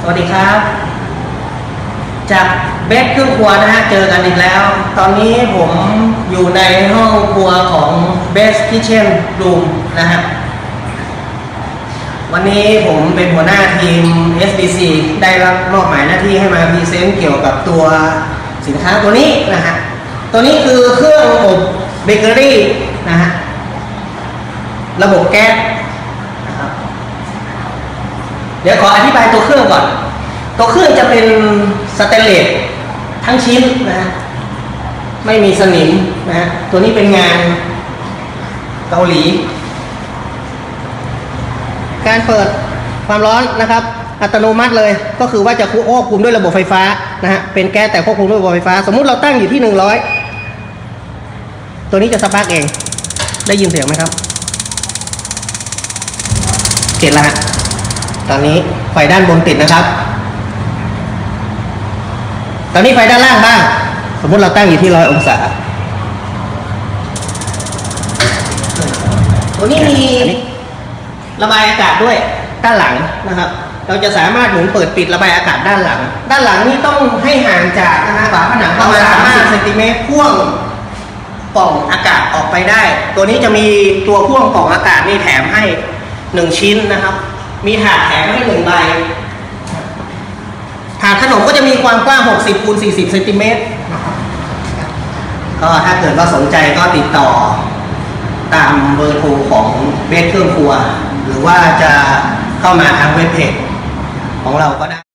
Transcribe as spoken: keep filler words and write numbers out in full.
สวัสดีครับจากเบสเครื่องครัวนะฮะเจอกันอีกแล้วตอนนี้ผมอยู่ในห้องครัวของ Best Kitchen Room นะฮะวันนี้ผมเป็นหัวหน้าทีม เอส บี ซี ได้รับมอบหมายหน้าที่ให้มาพรีเซนต์เกี่ยวกับตัวสินค้าตัวนี้นะฮะตัวนี้คือเครื่องอบเบเกอรี่นะฮะระบบแก๊สนะครับเดี๋ยวขออธิบายตัวเครื่องก่อนตัวเครื่องจะเป็นสแตนเลสทั้งชิ้นนะฮะไม่มีสนิมนะฮะตัวนี้เป็นงานเกาหลีการเปิดความร้อนนะครับอัตโนมัติเลยก็คือว่าจะควบคุมด้วยระบบไฟฟ้านะฮะเป็นแก๊สแต่ควบคุมด้วยระบบไฟฟ้าสมมุติเราตั้งอยู่ที่หนึ่งร้อยตัวนี้จะสปาร์กเองได้ยินเสียงไหมครับเสร็จแล้วฮะตอนนี้ไฟด้านบนติดนะครับตอนนี้ไฟด้านล่างบ้างสมมุติเราตั้งอยู่ที่ร้อยองศาตัวนี้มีระบายอากาศด้วยด้านหลังนะครับเราจะสามารถหมุนเปิดปิดระบายอากาศด้านหลังด้านหลังนี่ต้องให้ห่างจากนะฮะฝาผนังประมาณสามสิบเซนติเมตรพ่วงปล่องอากาศออกไปได้ตัวนี้จะมีตัวพ่วงปล่องอากาศนี่แถมให้หนึ่งชิ้นนะครับมีถาดแถมให้หนึ่งใบถาดขนมก็จะมีความกว้างหกสิบคูณสี่สิบเซนติเมตรก็ถ้าเกิดว่าสนใจก็ติดต่อตามเบอร์โทรของเบสเครื่องครัวหรือว่าจะเข้ามาทางเว็บเพจของเราก็ได้